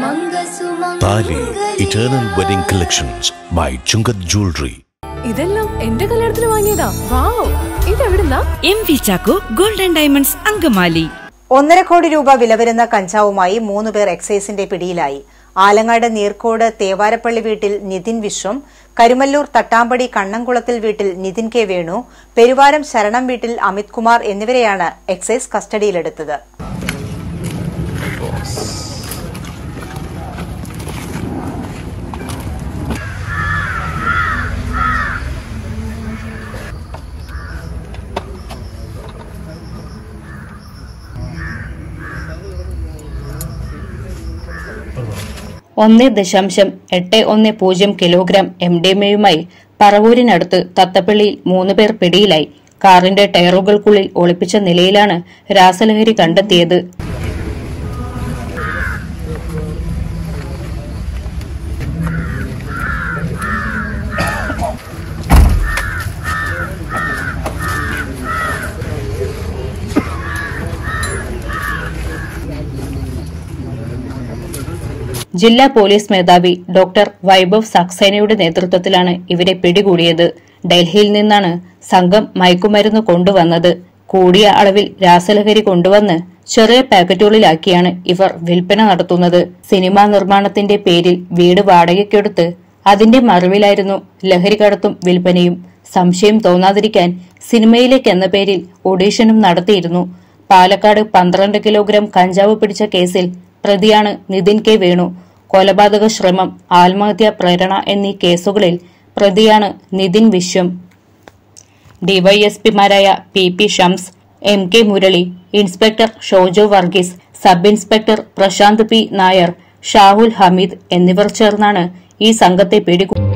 Tali Eternal Wedding Collections by Chungat Jewelry. ഇതെല്ലാം എന്റെ കല്യാണത്തിന് വാങ്ങിയതാ. വാവ്, ഇതെവിടുന്നാ? MV Chaco Gold and Diamonds Angamaly. 1.5 കോടി രൂപ വില വരുന്ന കഞ്ചാവുമായി 3 പേർ എക്സൈസിന്റെ പിടിയിലായി. ആലങ്ങാട് നീർക്കോട് തേവാരപ്പള്ളി വീട്ടിൽ നിതിൻ വിശ്വം, കരുമല്ലൂർ തട്ടാമ്പടി കണ്ണംകുളത്തിൽ വീട്ടിൽ നിതിൻ കെ വേണു, പെരുവാരം ശരണം വീട്ടിൽ അമിത് കുമാർ എന്നിവരെയാണ് എക്സൈസ് കസ്റ്റഡിയിലെടുത്തത്. .810 കിലോഗ്രാം MDMAയുമായി പറവൂരിനടുത്ത് തത്തപ്പള്ളിയിൽ 3 പേർ പിടിയിലായി. കാറിന്റെ ടയറുകൾക്കുള്ളിൽ ഒളിപ്പിച്ച നിലയിലാണ് രാസലഹരി കണ്ടെത്തിയത്. ജില്ലാ പോലീസ് മേധാവി ഡോക്ടർ വൈഭവ് സക്സേനയുടെ നേതൃത്വത്തിലാണ് ഇവരെ പിടികൂടിയത്. ഡൽഹിയിൽ നിന്നാണ് സംഘം മയക്കുമരുന്ന് കൊണ്ടുവന്നത്. കൂടിയ അളവിൽ രാസലഹരി കൊണ്ടുവന്ന് ചെറിയ പാക്കറ്റുകളിലാക്കിയാണ് ഇവർ വിൽപ്പന നടത്തുന്നത്. സിനിമാ നിർമ്മാണത്തിന്റെ പേരിൽ വീട് വാടകയ്ക്കെടുത്ത് അതിന്റെ മറവിലായിരുന്നു ലഹരി കടത്തും വിൽപ്പനയും. സംശയം തോന്നാതിരിക്കാൻ സിനിമയിലേക്ക് എന്ന പേരിൽ ഓഡീഷനും നടത്തിയിരുന്നു. പാലക്കാട് 12 കിലോഗ്രാം കഞ്ചാവ് പിടിച്ച കേസിൽ പ്രതിയാണ് നിതിൻ കെ വേണു. കൊലപാതക ശ്രമം, ആത്മഹത്യാ പ്രേരണ എന്നീ കേസുകളിൽ പ്രതിയാണ് നിതിൻ വിശ്വം. ഡിവൈഎസ്പിമാരായ PP Shams, MK Murali, inspector Shojo Varghese, sub inspector Prashanth P Nair, Shahul Hameed എന്നിവർ ചേർന്നാണ് ഈ സംഘത്തെ പിടികൂടിയത്.